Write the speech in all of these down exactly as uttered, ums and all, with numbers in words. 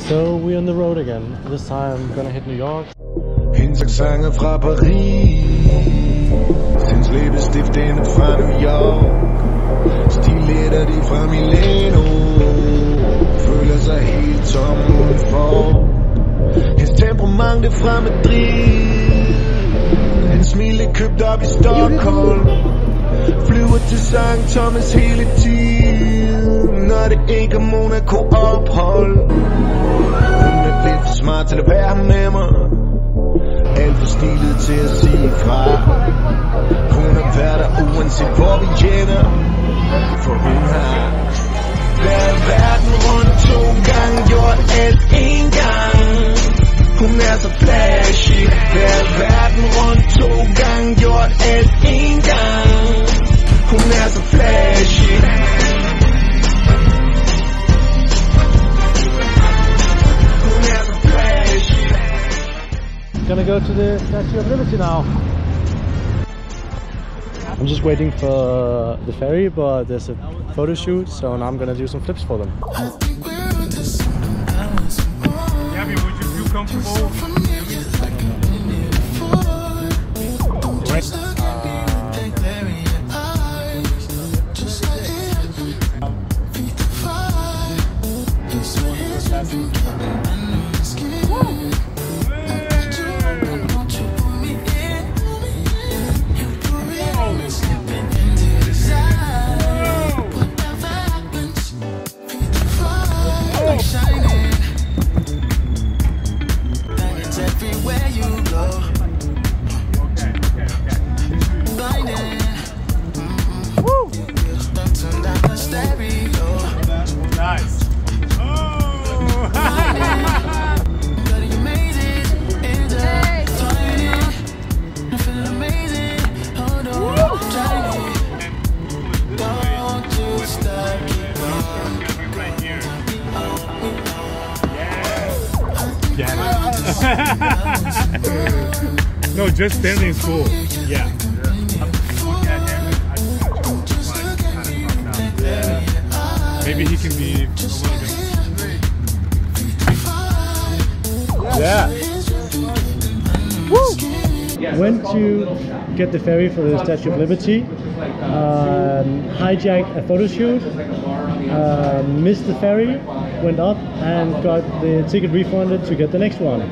So we're on the road again. This time I'm gonna hit New York. Hintersange fra Paris, Sinds læbestiftene fra New York, stiletter de fra Milano, føler sig helt tom udenfor. Hendes temperament er fra Madrid, hans smil er købt op i Stockholm, flyver til Sankt Thomas hele tiden, når det ikke er Monaco ophold. Hun er lidt for smart til at være med mig, alt for stilet til at sige fra. Hun er værd uanset hvor vi ender, for hun har været verden rundt to gange, gjort alt en gang. Hun er så flashy, været verden rundt to gange, gjort alt en gang. Hun er så flashy. Hun er så flashy. Gonna go to the Statue of Liberty now. I'm just waiting for the ferry, but there's a photo shoot, so now I'm gonna do some flips for them. Gabby, would you feel comfortable? No, just standing is cool. Yeah. Maybe he can be a little bit. Yeah. Woo! Went to get the ferry for the Statue of Liberty. Um, hijacked a photo shoot. Uh, missed the ferry. Went up and got the ticket refunded to get the next one.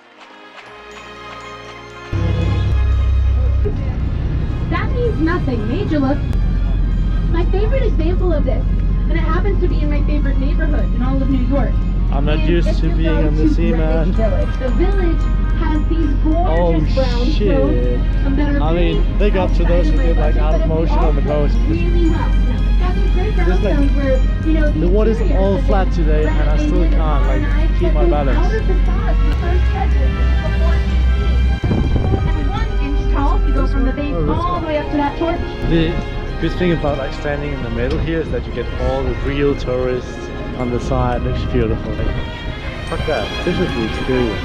That means nothing. Major look. My favorite example of this, and it happens to be in my favorite neighborhood in all of New York. I'm not and used to being on the sea, man. Village. The village has these gorgeous Oh brown shit! roads. I mean, big up to those who did like out of motion on the coast. Really well. Got some great There's like, brownstones where, you know, the water's all flat today, and I still can't like keep my balance. Out of the forest, the first edges before and one inch tall. You go from the base all the way up to that torch. The good thing about like standing in the middle here is that you get all the real tourists on the side. It looks beautiful. Like, fuck that. This is the experience.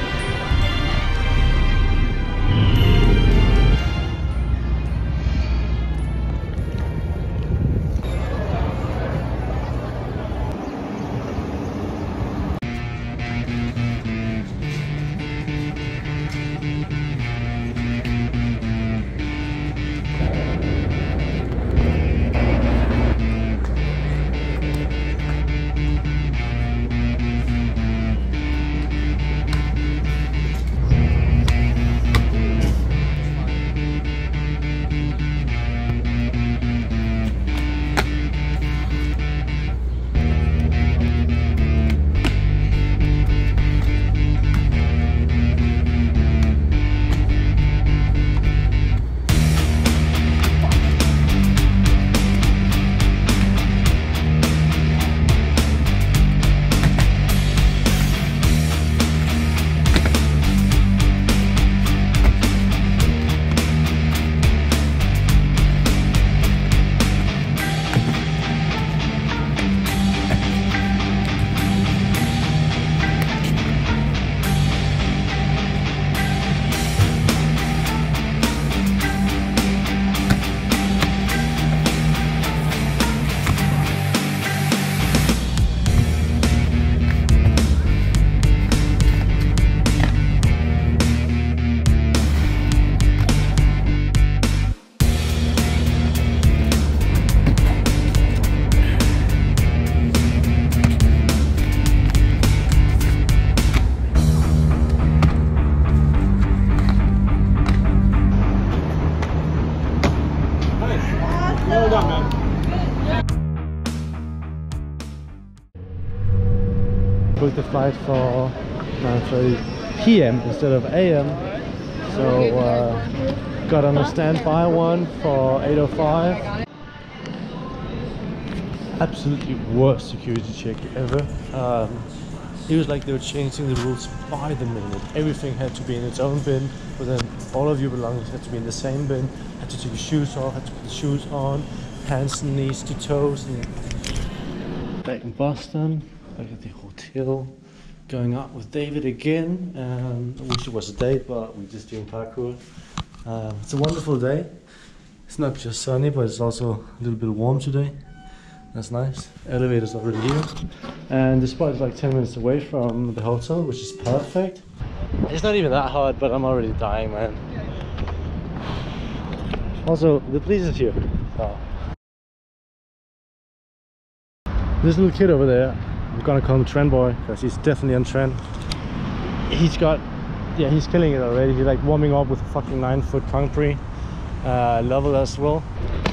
booked the flight for nine thirty p m instead of a m So uh, got on a standby one for eight oh five. Absolutely worst security check ever. Um, it was like they were changing the rules by the minute. Everything had to be in its own bin, but then all of your belongings had to be in the same bin. Had to take your shoes off, had to put the shoes on, hands and knees to toes. And back in Boston, back at the hotel, going out with David again. Um, I wish it was a date, but we're just doing parkour. Um, it's a wonderful day. It's not just sunny, but it's also a little bit warm today. That's nice. Elevator's already here. And the spot is like ten minutes away from the hotel, which is perfect. It's not even that hot, but I'm already dying, man. Also, the police is here. So. This little kid over there, I'm gonna call him Trend Boy, because he's definitely on trend. He's got, yeah, he's killing it already. He's like warming up with a fucking nine foot concrete uh, level as well.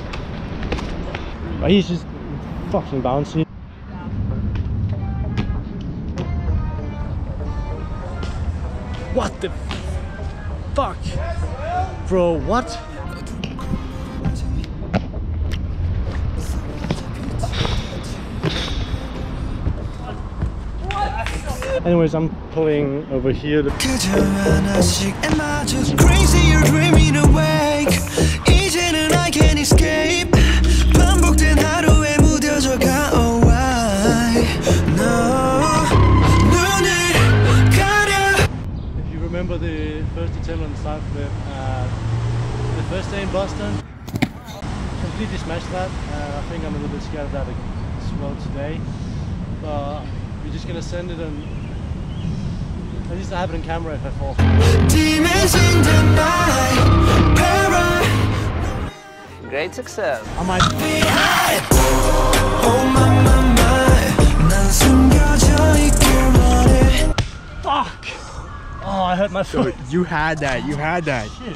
But he's just fucking bouncy. What the fuck? Bro, what? Anyways, I'm pulling over here. The crazy, you're dreaming awake. 이제는 I can't escape. 반복된 하루에 무뎌져가. Oh why? No. 눈을 가려. If you remember the first attempt on the side flip, uh, the first day in Boston, completely smashed that. Uh, I think I'm a little bit scared of that as well today. But we're just gonna send it and at least I have it on camera if I fall. Great success. I might. Fuck! Oh, I hurt my foot. So you had that. You had that. Shit.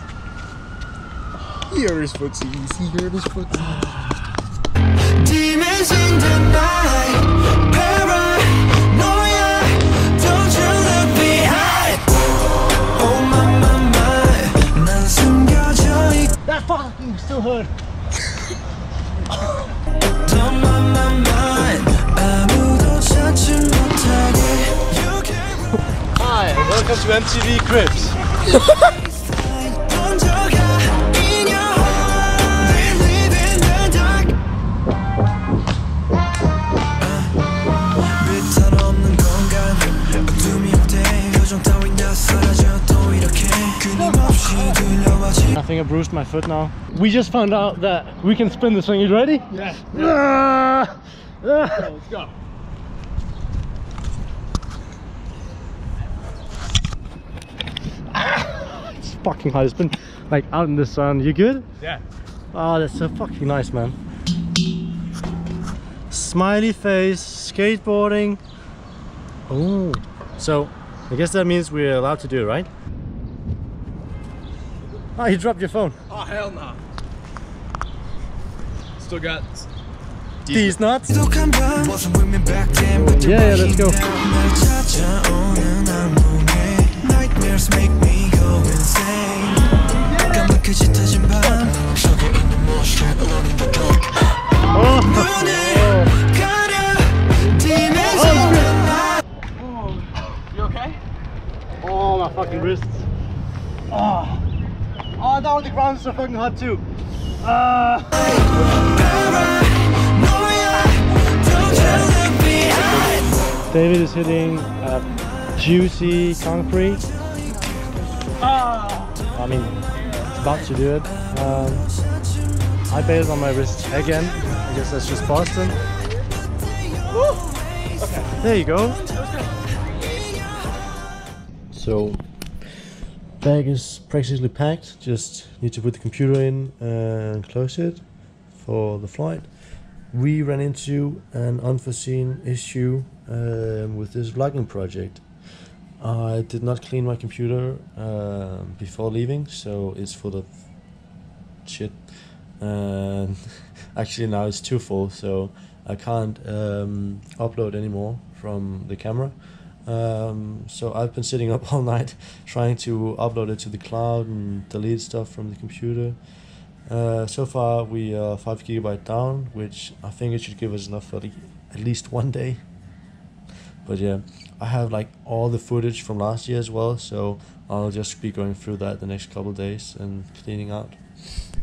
He hurt his footsies. He hurt his footsies. Demons in the night. Paranoia. Don't you look behind. Oh my my my. 난 숨겨져 있. That fucking still hurt. Don't mind my mind. 아무도 찾지 못하게. You can't. Hi, welcome to M T V Cribs. I think I bruised my foot now. We just found out that we can spin this thing. You ready? Yeah. Ah! Ah! Let's go. Ah! It's fucking hot. It's been like out in the sun. You good? Yeah. Oh, that's so fucking nice, man. Smiley face, skateboarding. Oh, so I guess that means we're allowed to do it, right? Oh, you dropped your phone. Oh hell no. Still got These nuts? Yeah, yeah, let's go. Nightmares make me go insane. 까맣게 짙어진 밤 속에 있는 모습을 alone in the dark. 눈을 가려 demons in the night. You okay? Oh, my fucking wrists. Oh, oh, down the ground is so fucking hot too. Uh. David is hitting uh, juicy concrete. Ah. I mean, it's about to do it. Um, I bailed on my wrist again. I guess that's just Boston. Woo. Okay. There you go. So, bag is practically packed. Just need to put the computer in and close it for the flight. We ran into an unforeseen issue um, with this vlogging project. I did not clean my computer uh, before leaving, so it's full of shit. And actually now it's too full, so I can't um, upload anymore from the camera. Um, so I've been sitting up all night trying to upload it to the cloud and delete stuff from the computer. Uh, so far we are five gigabyte down, which I think it should give us enough for the, at least one day. But yeah, I have like all the footage from last year as well, so I'll just be going through that the next couple days and cleaning out.